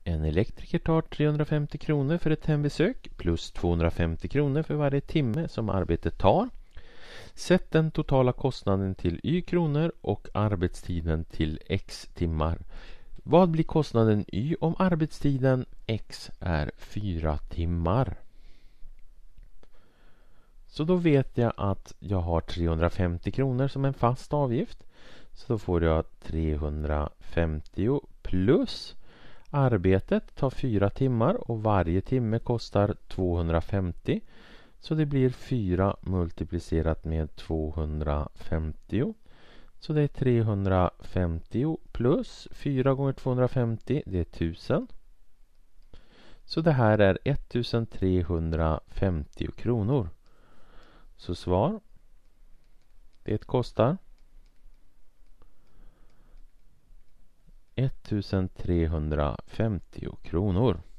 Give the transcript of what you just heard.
En elektriker tar 350 kronor för ett hembesök plus 250 kronor för varje timme som arbetet tar. Sätt den totala kostnaden till y kronor och arbetstiden till x timmar. Vad blir kostnaden y om arbetstiden x är 4 timmar? Så då vet jag att jag har 350 kronor som en fast avgift. Så då får jag 350 plus arbetet tar 4 timmar och varje timme kostar 250. Så det blir 4 multiplicerat med 250. Så det är 350 plus 4 gånger 250, det är 1000. Så det här är 1350 kronor. Så svar, det kostar 1350 kronor.